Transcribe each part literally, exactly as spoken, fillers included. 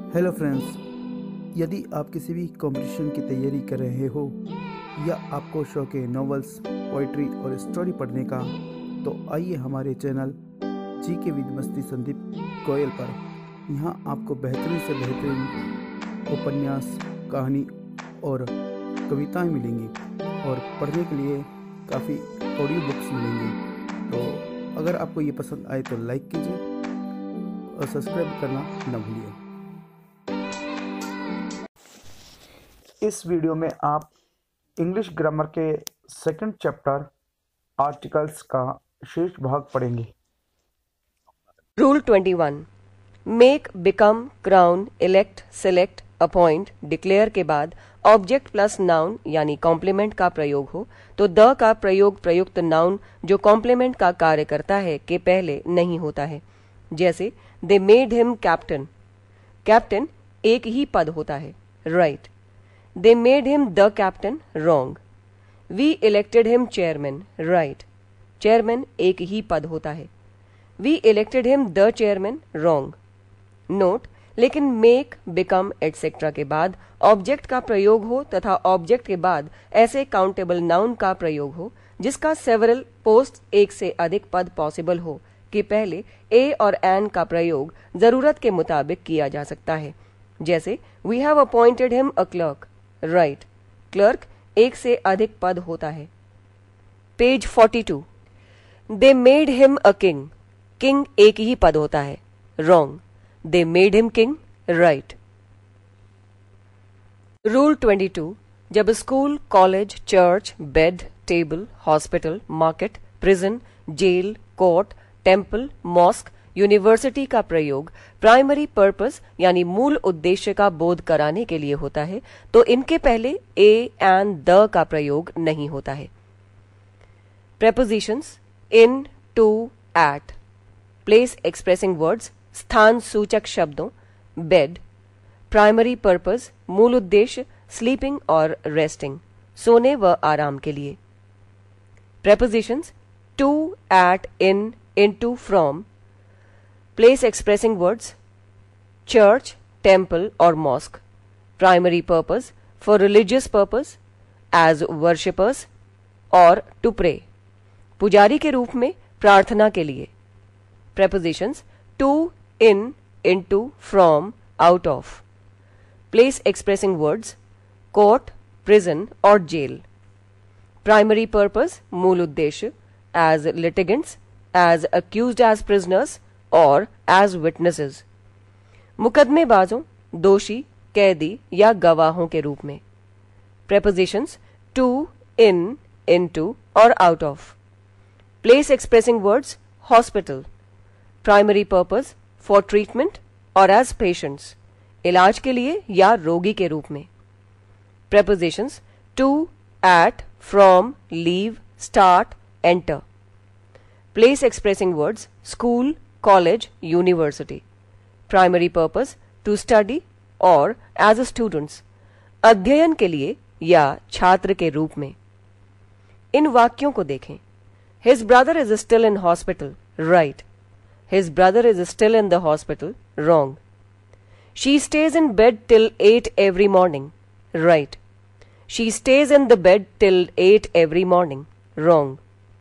Hello friends, यदि आप किसी भी कंपटीशन की तैयारी कर रहे हो या आपको शौक है नॉवेल्स, पोइट्री और स्टोरी पढ़ने का, तो आइए हमारे चैनल जी के विद मस्ती संदीप गोयल पर। यहाँ आपको बेहतरीन से बेहतरीन उपन्यास, कहानी और कविताएं मिलेंगी और पढ़ने के लिए काफ़ी ऑडियो बुक्स मिलेंगी। तो अगर आपको ये पसंद आए तो लाइक कीजिए और सब्सक्राइब करना न भूलिए। इस वीडियो में आप इंग्लिश ग्रामर के सेकंड चैप्टर आर्टिकल्स का शेष भाग पढ़ेंगे। Rule twenty one, make, become, crown, elect, select, appoint, declare के बाद ऑब्जेक्ट प्लस नाउन यानी कॉम्प्लीमेंट का प्रयोग हो तो द का प्रयोग प्रयुक्त नाउन जो कॉम्प्लीमेंट का कार्य करता है के पहले नहीं होता है। जैसे they made him captain, captain एक ही पद होता है, right. They made him the captain, wrong. We elected him chairman, right. Chairman एक ही पद होता है। We elected him the chairman, wrong. Note, लेकिन make, become, et cetera के बाद ऑब्जेक्ट का प्रयोग हो तथा ऑब्जेक्ट के बाद ऐसे काउंटेबल नाउन का प्रयोग हो जिसका सेवरल पोस्ट एक से अधिक पद पॉसिबल हो कि पहले ए और एन का प्रयोग जरूरत के मुताबिक किया जा सकता है। जैसे We have appointed him a clerk, right right. क्लर्क एक से अधिक पद होता है। Page forty two, they made him a king, king एक ही पद होता है, wrong. They made him king, right. Rule twenty two, जब school, college, church, bed, table, hospital, market, prison, jail, court, temple, mosque, university का प्रयोग primary purpose यानी मूल उद्देश्य का बोध कराने के लिए होता है तो इनके पहले ए एंड द का प्रयोग नहीं होता है। Prepositions in, to, at, place expressing words स्थान सूचक शब्दों, बेड, प्राइमरी पर्पस मूल उद्देश्य स्लीपिंग और रेस्टिंग सोने व आराम के लिए। Prepositions to, at, in, into, from, place expressing words church, temple और mosque, primary purpose for religious purpose as worshippers और टू प्रे, पुजारी के रूप में प्रार्थना के लिए। Prepositions to, in, into, from, out of, place expressing words court, prison और जेल, प्राइमरी पर्पस मूल उद्देश्य as litigants, as accused as prisoners और एज विटनेसेस, मुकदमेबाजों, दोषी, कैदी या गवाहों के रूप में। प्रेपोजिशंस टू, इन, इनटू और out of, place expressing words hospital, primary purpose for treatment और एज पेशेंट्स, इलाज के लिए या रोगी के रूप में। Prepositions to, at, from, leave, start, enter, place expressing words school, college, university, primary purpose to study और एज अ स्टूडेंट्स, अध्ययन के लिए या छात्र के रूप में। इन वाक्यों को देखें। His brother is still in hospital, right. His brother is still in the hospital, wrong. She stays in bed till eight every morning, right. She stays in the bed till eight every morning, wrong.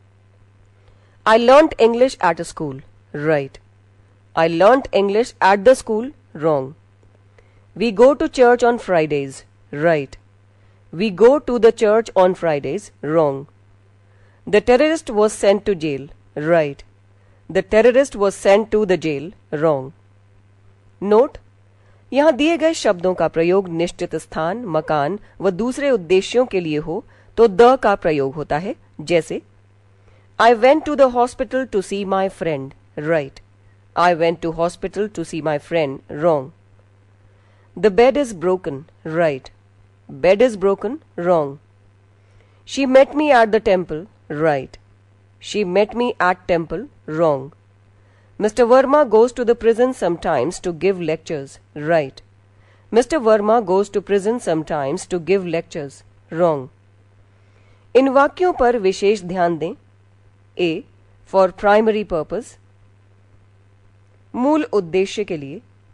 I learnt English at a school, right. I learnt English at the school, wrong. We go to church on Fridays, right. We go to the church on Fridays, wrong. The terrorist was sent to jail, right. The terrorist was sent to the jail, wrong. Note, यहाँ दिए गए शब्दों का प्रयोग निश्चित स्थान, मकान व दूसरे उद्देश्यों के लिए हो तो द का प्रयोग होता है। जैसे I went to the hospital to see my friend, right. I went to hospital to see my friend, wrong. The bed is broken, right. Bed is broken, wrong. She met me at the temple, right. She met me at temple, wrong. Mister Verma goes to the prison sometimes to give lectures, right. Mister Verma goes to prison sometimes to give lectures, wrong. इन वाक्यों पर विशेष ध्यान दें। A for primary purpose मूल उद्देश्य के लिए,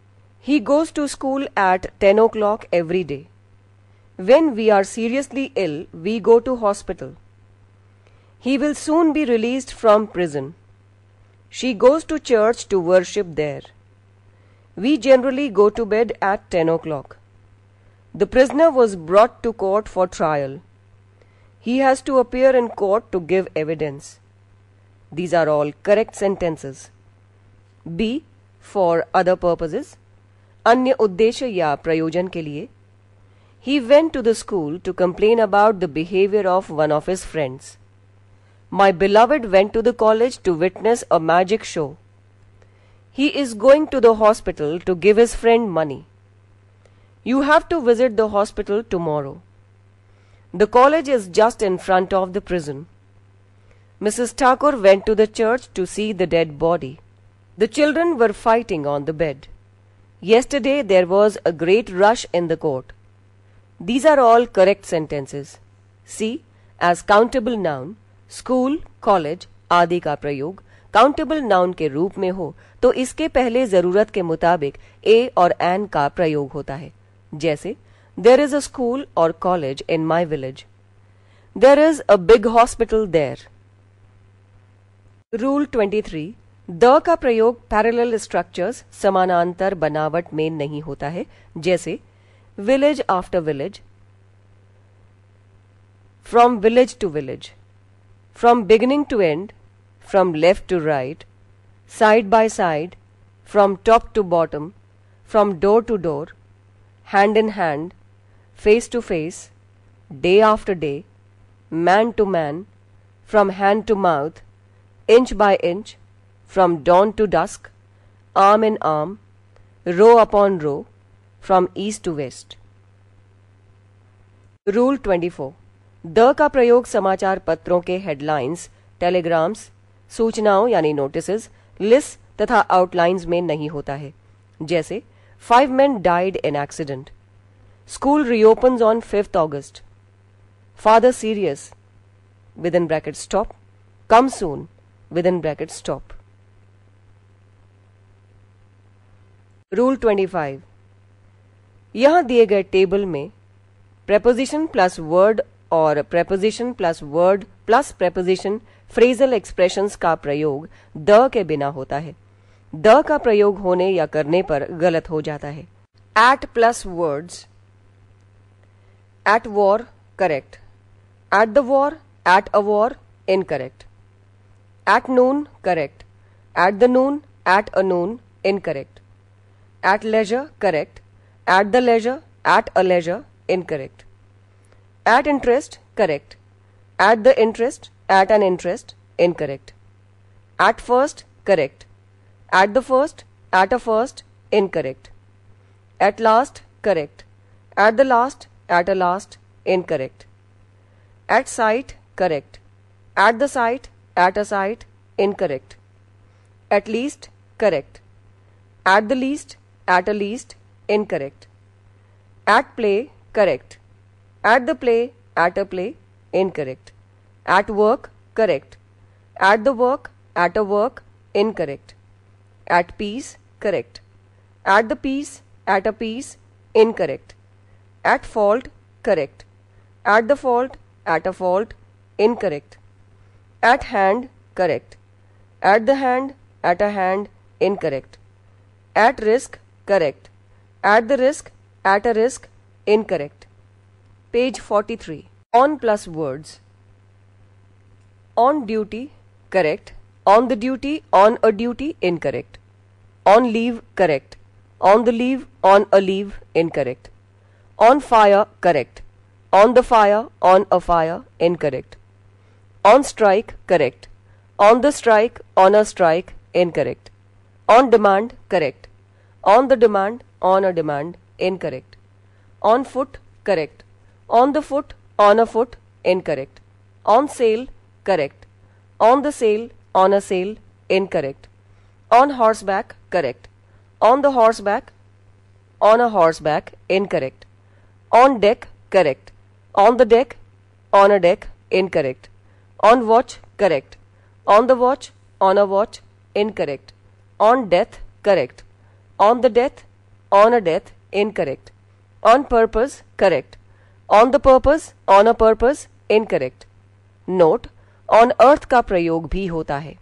He goes to school at ten o'clock every day. When we are seriously ill, we go to hospital. He will soon be released from prison. She goes to church to worship there. We generally go to bed at ten o'clock. The prisoner was brought to court for trial. He has to appear in court to give evidence. These are all correct sentences. B. For other purposes. अन्य उद्देश्य या प्रयोजन के लिए. He went to the school to complain about the behavior of one of his friends. My beloved went to the college to witness a magic show. He is going to the hospital to give his friend money. You have to visit the hospital tomorrow. The college is just in front of the prison. Missus Thakur went to the church to see the dead body. The children were fighting on the bed. Yesterday there was a great rush in the court. These are all correct sentences. See, as countable noun, school, college आदि का प्रयोग countable noun के रूप में हो तो इसके पहले जरूरत के मुताबिक ए और एन का प्रयोग होता है. जैसे देयर इज अ स्कूल और college in my village. There is a big hospital there. Rule twenty three. The का प्रयोग पैरेलल स्ट्रक्चर्स समानांतर बनावट में नहीं होता है. जैसे village after village, from village to village, from beginning to end, from left to right, side by side, from top to bottom, from door to door, hand in hand, face to face, day after day, man to man, from hand to mouth, inch by inch, from dawn to dusk, arm in arm, row upon row, from east to west. Rule twenty-four. The का प्रयोग समाचार पत्रों के headlines, telegrams, सूचनाओं यानी notices, list तथा outlines में नहीं होता है. जैसे five men died in accident. School reopens on fifth August. Father serious within bracket stop. Come soon within bracket stop. Rule twenty five. यहां दिए गए टेबल में प्रेपोजिशन प्लस वर्ड और preposition plus word plus preposition phrasal expressions का प्रयोग the के बिना होता है. द का प्रयोग होने या करने पर गलत हो जाता है. At plus words. At war correct. At the war, at a war incorrect. At noon correct. At the noon, at a noon incorrect. At leisure correct. At the leisure, at a leisure incorrect. At interest correct. At the interest, at an interest incorrect. At first correct. At the first, at a first incorrect. At last correct. At the last, at a last incorrect. At sight correct. At the sight, at a sight incorrect. At least correct. At the least, at a least incorrect. At play correct. At the play, at a play incorrect. At work correct. At the work, at a work incorrect. At peace correct. At the peace, at a peace incorrect. At fault correct. At the fault, at a fault incorrect. At hand correct. At the hand, at a hand incorrect. At risk correct. At the risk, at a risk incorrect. Page forty-three. On plus words. On duty correct. On the duty, on a duty incorrect. On leave correct. On the leave, on a leave incorrect. On fire correct. On the fire, on a fire incorrect. On strike correct. On the strike, on a strike incorrect. On demand correct. On the demand, on a demand incorrect. On foot correct. On the foot, on a foot incorrect. On sale correct. On the sale, on a sale incorrect. On horseback correct. On the horseback, on a horseback incorrect. On deck correct. On the deck, on a deck incorrect. On watch correct. On the watch, on a watch incorrect. On death correct. On the death, on a death, incorrect. On purpose, correct. On the purpose, on a purpose, incorrect. Note, on earth का प्रयोग भी होता है.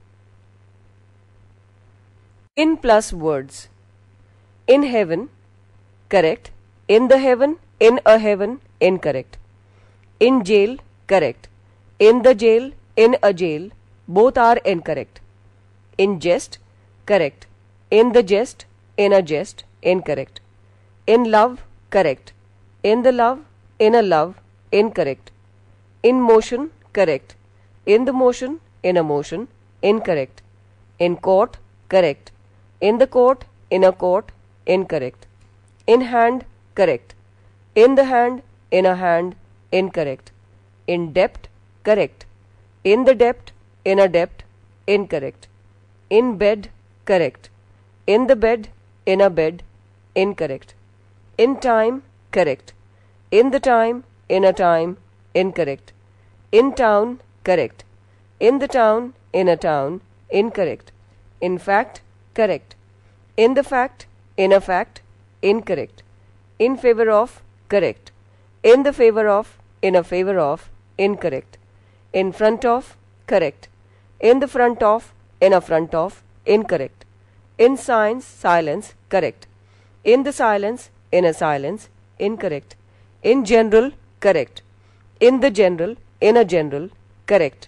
In plus words. In heaven, correct. In the heaven, in a heaven, incorrect. In jail, correct. In the jail, in a jail, both are incorrect. In jest, correct. In the jest, in a jest, incorrect. In love, correct. In the love, in a love, incorrect. In motion, correct. In the motion, in a motion, incorrect. In court, correct. In the court, in a court, incorrect. In hand, correct. In the hand, in a hand, incorrect. In debt, correct. In the debt, in a debt, incorrect. In bed, correct. In the bed, in a bed, incorrect. In time, correct. In the time, in a time, incorrect. In town, correct. In the town, in a town, incorrect. In fact, correct. In the fact, in a fact, incorrect. In favor of, correct. In the favor of, in a favor of, incorrect. In front of, correct. In the front of, in a front of, incorrect. In science, silence, correct. In the silence, in a silence, incorrect. In general, correct. In the general, in a general, correct.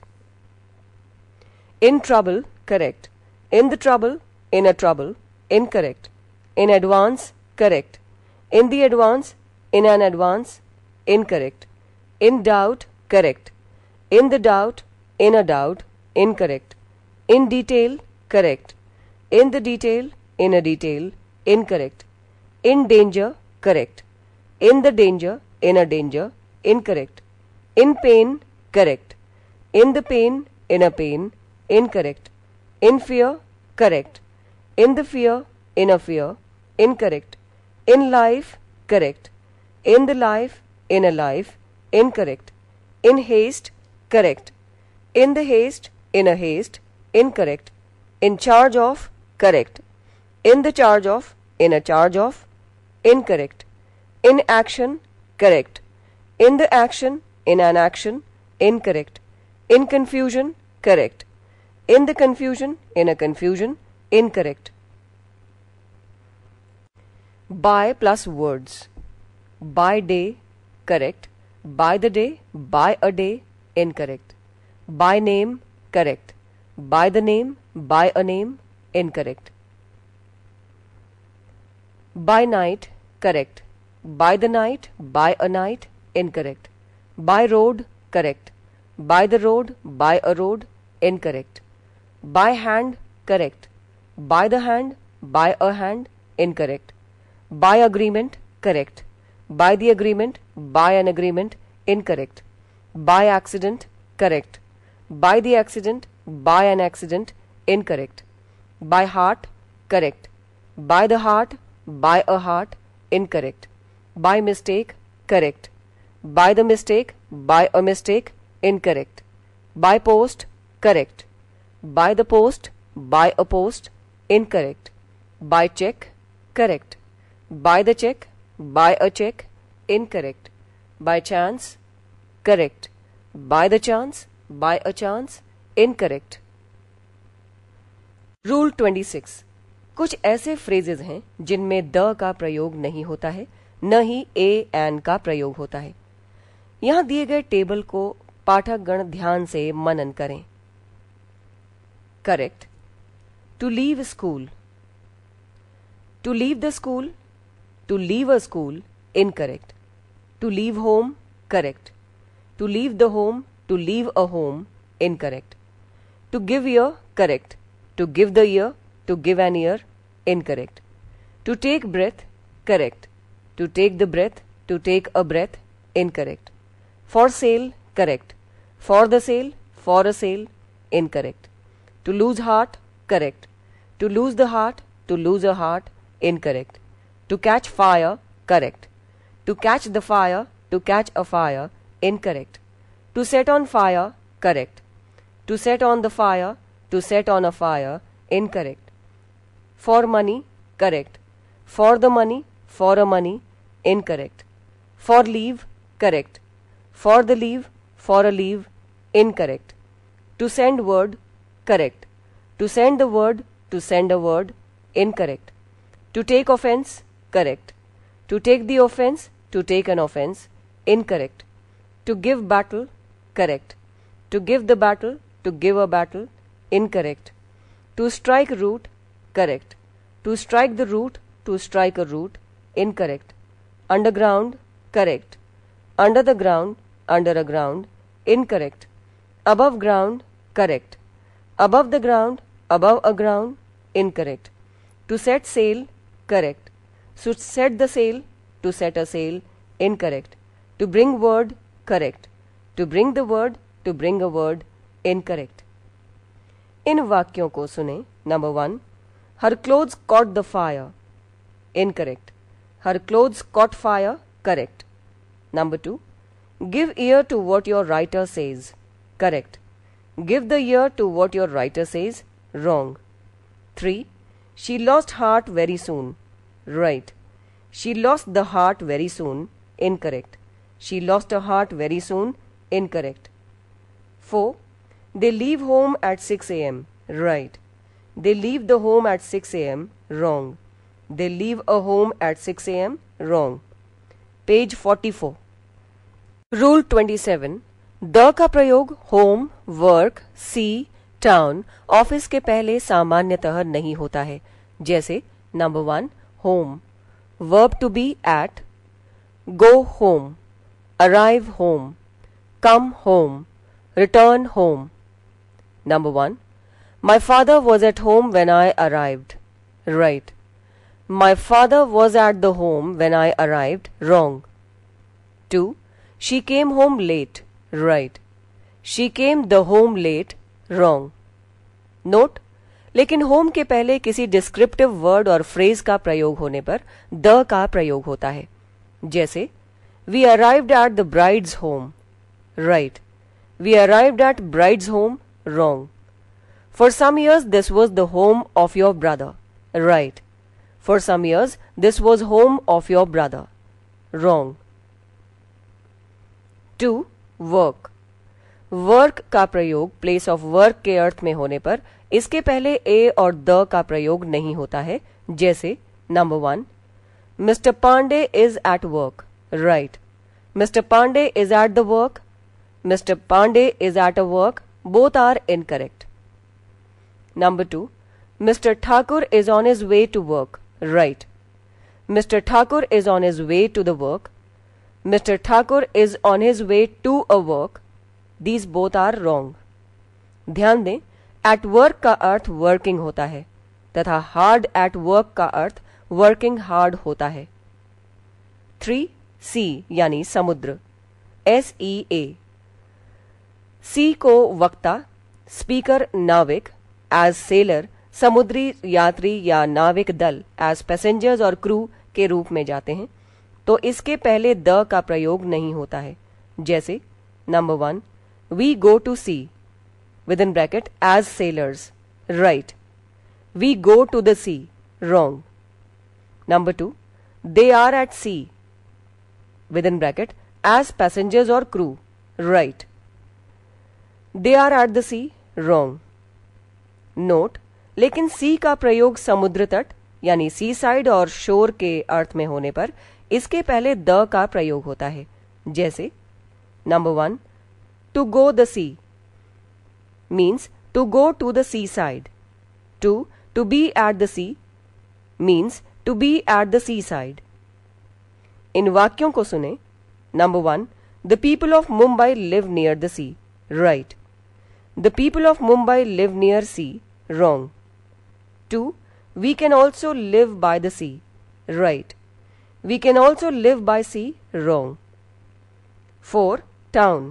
In trouble, correct. In the trouble, in a trouble, incorrect. In advance, correct. In the advance, in an advance, incorrect. In doubt, correct. In the doubt, in a doubt, incorrect. In detail, correct. In the detail, in a detail, incorrect. In danger, correct. In the danger, in a danger, incorrect. In pain, correct. In the pain, in a pain, incorrect. In fear, correct. In the fear, in a fear, incorrect. In life, correct. In the life, in a life, incorrect. In haste, correct. In the haste, in a haste, incorrect. In charge of, correct. In the charge of, in a charge of, incorrect. In action, correct. In the action, in an action, incorrect. In confusion, correct. In the confusion, in a confusion, incorrect. By plus words. By day, correct. By the day, by a day, incorrect. By name, correct. By the name, by a name, incorrect. By night, correct. By the night, by a night, incorrect. By road, correct. By the road, by a road, incorrect. By hand, correct. By the hand, by a hand, incorrect. By agreement, correct. By the agreement, by an agreement, incorrect. By accident, correct. By the accident, by an accident, incorrect. By heart, correct. By the heart, by a heart, incorrect. By mistake, correct. By the mistake, by a mistake, incorrect. By post, correct. By the post, by a post, incorrect. By check, correct. By the check, by a check, incorrect. By chance, correct. By the chance, by a chance, incorrect. Rule छब्बीस. कुछ ऐसे phrases हैं जिनमें the का प्रयोग नहीं होता है, न ही ए एन का प्रयोग होता है. यहां दिए गए टेबल को पाठकगण ध्यान से मनन करें. Correct. To leave school. To leave the school. To leave a school, incorrect. To leave home, correct. To leave the home. To leave a home, incorrect. To give ear, correct. To give the ear, to give an ear, incorrect. To take breath, correct. To take the breath, to take a breath, incorrect. For sale, correct. For the sale, for a sale, incorrect. To lose heart, correct. To lose the heart, to lose a heart, incorrect. To catch fire, correct. To catch the fire, to catch a fire, incorrect. To set on fire, correct. To set on the fire, to set on a fire, incorrect. For money, correct. For the money, for a money, incorrect. For leave, correct. For the leave, for a leave, incorrect. To send word, correct. To send the word, to send a word, incorrect. To take offense, correct. To take the offense, to take an offense, incorrect. To give battle, correct. To give the battle, to give a battle, incorrect. To strike root, correct. To strike the root, to strike a root, incorrect. Underground, correct. Under the ground, under a ground, incorrect. Above ground, correct. Above the ground, above a ground, incorrect. To set sail, correct. To set the sail, to set a sail, incorrect. To bring word, correct. To bring the word, to bring a word, incorrect. इन वाक्यों को सुने. Number one, her clothes caught the fire, incorrect. Her clothes caught fire, correct. Number two, give ear to what your writer says, correct. Give the ear to what your writer says, wrong. Three, she lost heart very soon, right. She lost the heart very soon, incorrect. She lost a heart very soon, incorrect. four. They leave home at six a m Right. They leave the home at six a m Wrong. They leave a home at six a m Wrong. Page forty-four. Rule twenty-seven. The का प्रयोग home, work, sea, town, office के पहले सामान्यतः नहीं होता है. जैसे number one, home. Verb to be at, go home, arrive home, come home, return home. Number one, my father was at home when I arrived. Right. My father was at the home when I arrived. Wrong. Two, she came home late. Right. She came the home late. Wrong. Note, लेकिन home के पहले किसी descriptive word और phrase का प्रयोग होने पर the का प्रयोग होता है. जैसे we arrived at the bride's home. Right. We arrived at bride's home. Wrong. For some years this was the home of your brother. Right. For some years this was home of your brother. Wrong. Two. Work. Work का प्रयोग place of work के अर्थ में होने पर इसके पहले a और the का प्रयोग नहीं होता है. जैसे number one, Mister Pandey is at work. Right. Mister Pandey is at the work. Mister Pandey is at a work. Both are incorrect. Number two, Mister Thakur is on his way to work. Right. Mister Thakur is on his way to the work. Mister Thakur is on his way to a work. These both are wrong. ध्यान दें, at work का अर्थ working होता है तथा hard at work का अर्थ working hard होता है. Three, sea यानी समुद्र, S E A. सी को वक्ता, स्पीकर नाविक, एज सेलर समुद्री यात्री या नाविक दल, एज पैसेंजर्स और क्रू के रूप में जाते हैं, तो इसके पहले द का प्रयोग नहीं होता है. जैसे number one, we go to sea, within bracket as sailors. Right. We go to the sea. Wrong. Number two, they are at sea, within bracket as passengers और crew. Right. They are at the sea. Wrong. Note, लेकिन सी का प्रयोग समुद्र तट यानी सी side और शोर के अर्थ में होने पर इसके पहले द का प्रयोग होता है. जैसे number one, to go the sea means to go to the sea side. To to be at the sea means to be at the sea side. इन वाक्यों को सुने. Number one, the people of Mumbai live near the sea. Right. The people of Mumbai live near sea. Wrong. Two, we can also live by the sea. Right. We can also live by sea. Wrong. Four, town.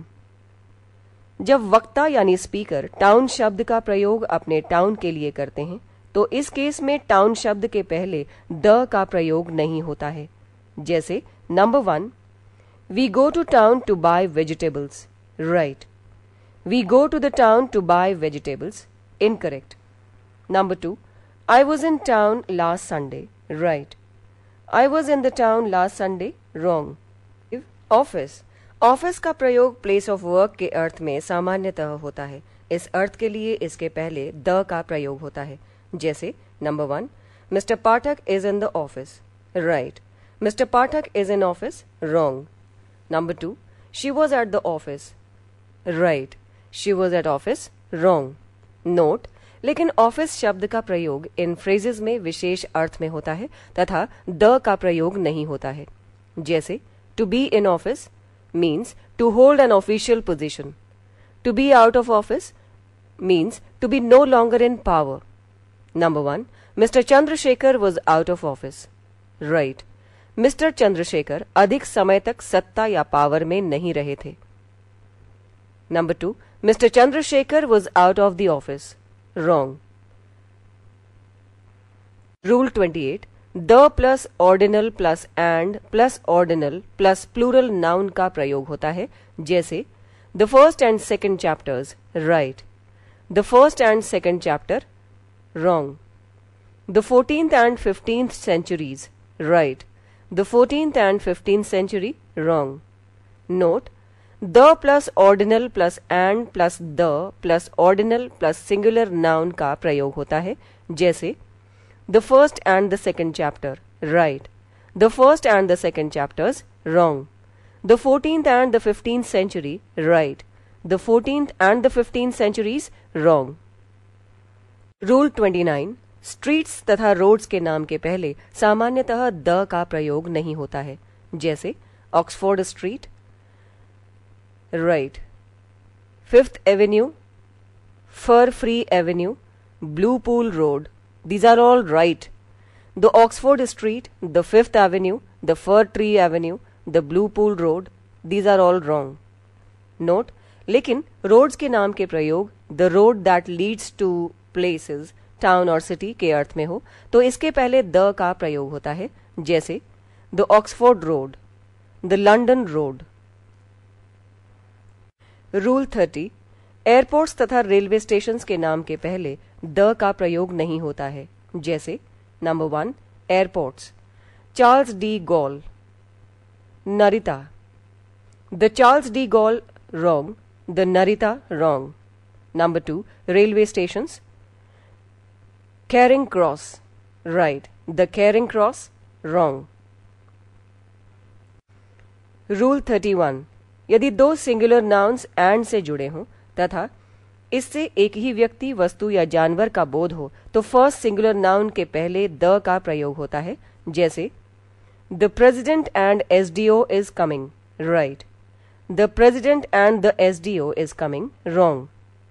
जब वक्ता यानी speaker town शब्द का प्रयोग अपने town के लिए करते हैं तो इस केस में टाउन शब्द के पहले द का प्रयोग नहीं होता है. जैसे number one, we go to town to buy vegetables. Right. We go to the town to buy vegetables. Incorrect. Number two, I was in town last Sunday. Right. I was in the town last Sunday. Wrong. Office. Office का प्रयोग place of work के अर्थ में सामान्यतः होता है। इस अर्थ के लिए इसके पहले द का प्रयोग होता है। जैसे number one, mister Pathak is in the office. Right. Mister Pathak is in office. Wrong. Number two, she was at the office. Right. She was at office. Wrong. Note, लेकिन ऑफिस शब्द का प्रयोग इन फ्रेजेस में विशेष अर्थ में होता है तथा द का प्रयोग नहीं होता है। जैसे to be in office means to hold an official position. To be out of office means to be no longer in power. Number one, Mister Chandrasekhar was out of office. Right. Mister Chandrasekhar अधिक समय तक सत्ता या power में नहीं रहे थे। Number two, Mister Chandrasekhar was out of the office. Wrong. Rule twenty-eight. The plus ordinal plus and plus ordinal plus plural noun का प्रयोग होता है। जैसे the first and second chapters. Right. The first and second chapter. Wrong. The fourteenth and fifteenth centuries. Right. The fourteenth and fifteenth century. Wrong. Note, the plus ordinal plus and plus the plus ordinal plus singular noun का प्रयोग होता है। जैसे the first and the second chapter. Right. The first and the second chapters. Wrong. The fourteenth and the fifteenth century. Right. The fourteenth and the fifteenth centuries. Wrong. Rule twenty-nine. Streets तथा roads के नाम के पहले सामान्यतः the का प्रयोग नहीं होता है। जैसे Oxford Street. Right. Fifth Avenue. Fur Free Avenue. Blue Pool Road. These are all right. The Oxford Street, the Fifth Avenue, the Fir Tree Avenue, the Blue Pool Road, these are all wrong. Note, लेकिन roads के नाम के प्रयोग the road that leads to places, town और city के अर्थ में हो तो इसके पहले the का प्रयोग होता है। जैसे the Oxford Road, the London Road. Rule thirty. Airports तथा रेलवे स्टेशन के नाम के पहले द का प्रयोग नहीं होता है। जैसे number one, airports, Charles de Gaulle, Narita. The Charles de Gaulle. Wrong. The Narita. Wrong. Number two, railway station, Charing Cross. Right. The Charing Cross. Wrong. Rule thirty one. यदि दो सिंगुलर नाउन्स एंड से जुड़े हों तथा इससे एक ही व्यक्ति, वस्तु या जानवर का बोध हो तो फर्स्ट सिंगुलर नाउन के पहले द का प्रयोग होता है। जैसे the president and SDO is coming. Right. The president and the SDO is coming. Wrong.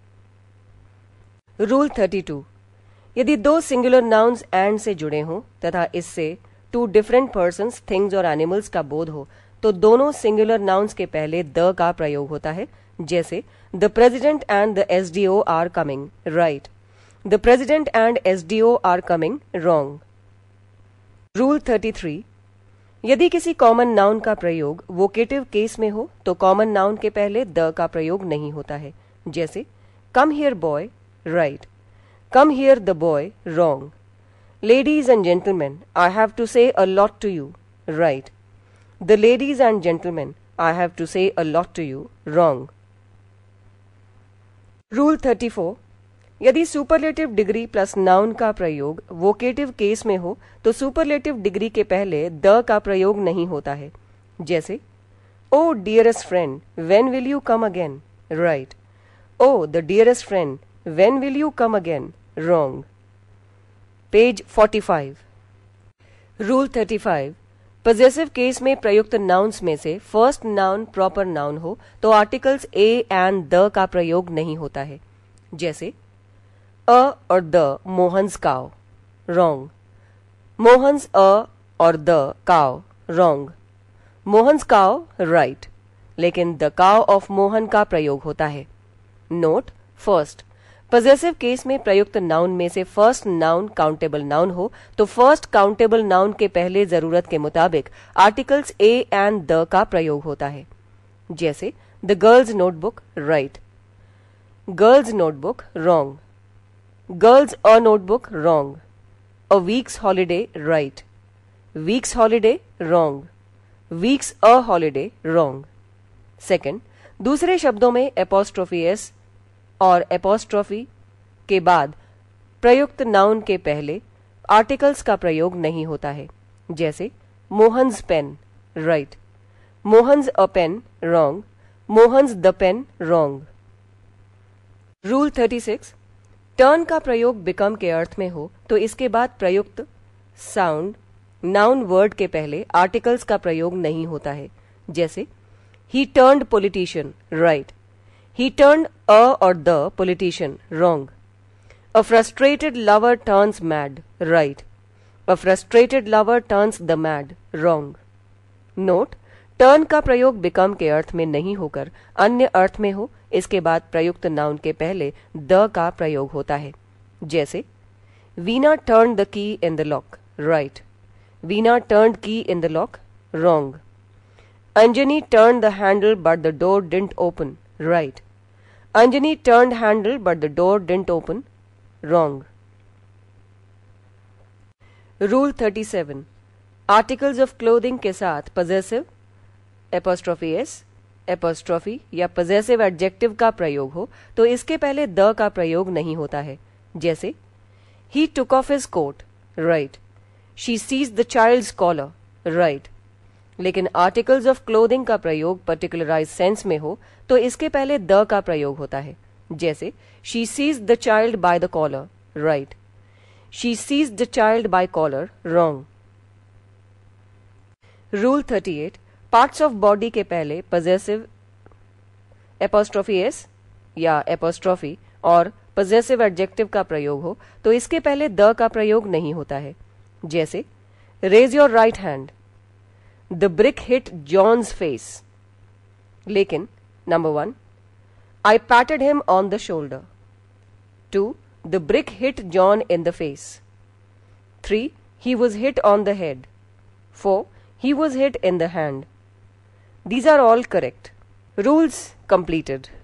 Rule thirty two. यदि दो सिंगुलर नाउन्स एंड से जुड़े हों तथा इससे टू डिफरेंट पर्सन्स, थिंग्स और एनिमल्स का बोध हो तो दोनों सिंगुलर नाउन्स के पहले द का प्रयोग होता है। जैसे the president and the SDO are coming. Right. The president and SDO are coming. Wrong. Rule thirty three. यदि किसी कॉमन नाउन का प्रयोग वोकेटिव केस में हो तो कॉमन नाउन के पहले द का प्रयोग नहीं होता है। जैसे come here boy. Right. Come here the boy. Wrong. Ladies and gentleman, I have to say a lot to you. Right. The ladies and gentleman, I have to say a lot to you. Wrong. Rule thirty four. यदि superlative degree plus noun का प्रयोग vocative case में हो तो superlative degree के पहले the का प्रयोग नहीं होता है। जैसे O dearest friend, when will you come again. Right. O the dearest friend, when will you come again. Wrong. Page forty five. Rule thirty five. Possessive case में प्रयुक्त नाउन्स में से फर्स्ट नाउन प्रॉपर नाउन हो तो articles A and the का प्रयोग नहीं होता है। जैसे अ और द मोहन्स काव। रॉन्ग. मोहन्स अ और द काव। रॉन्ग. मोहन्स काव। राइट. लेकिन द काव ऑफ मोहन का प्रयोग होता है। नोट, फर्स्ट, पॉजेसिव केस में प्रयुक्त नाउन में से फर्स्ट नाउन काउंटेबल नाउन हो तो फर्स्ट काउंटेबल नाउन के पहले जरूरत के मुताबिक आर्टिकल्स ए एंड द का प्रयोग होता है। जैसे the girl's notebook. Right. Girl's notebook. Wrong. Girl's a notebook. Wrong. A week's holiday. Right. Week's holiday wrong, week's a holiday wrong. Second, दूसरे शब्दों में एपोस्ट्रोफी एस और एपोस्ट्रोफी के बाद प्रयुक्त नाउन के पहले आर्टिकल्स का प्रयोग नहीं होता है, जैसे Mohan's pen right, Mohan's a pen wrong, Mohan's the pen wrong. Rule thirty six, turn का प्रयोग बिकम के अर्थ में हो तो इसके बाद प्रयुक्त साउंड नाउन वर्ड के पहले आर्टिकल्स का प्रयोग नहीं होता है, जैसे he turned politician right, he turned a और the politician wrong. A frustrated lover turns mad right, a frustrated lover turns the mad wrong. Note, turn का प्रयोग बिकम के अर्थ में नहीं होकर अन्य अर्थ में हो इसके बाद प्रयुक्त नाउन के पहले द का प्रयोग होता है, जैसे Veena turn the key in the lock right, Veena turned key in the lock wrong. Anjani turn the handle but the door didn't open right, Anjani turned handle but the door didn't open wrong. Rule thirty seven, articles of clothing के साथ possessive apostrophe S apostrophe या possessive adjective का प्रयोग हो तो इसके पहले the का प्रयोग नहीं होता है, जैसे he took off his coat right, she seize the child's collar right. लेकिन आर्टिकल्स ऑफ क्लोथिंग का प्रयोग पर्टिकुलराइज सेंस में हो तो इसके पहले द का प्रयोग होता है, जैसे she seize the child by the collar right, she seize the child by collar wrong. Rule thirty eight, parts of body के पहले पजेसिव एपोस्ट्रोफी एस या एपोस्ट्रोफी और पजेसिव एडजेक्टिव का प्रयोग हो तो इसके पहले द का प्रयोग नहीं होता है, जैसे raise your right hand, the brick hit John's face. लेकिन number one, I patted him on the shoulder. Two, the brick hit John in the face. Three, he was hit on the head. Four, he was hit in the hand. These are all correct. Rules completed.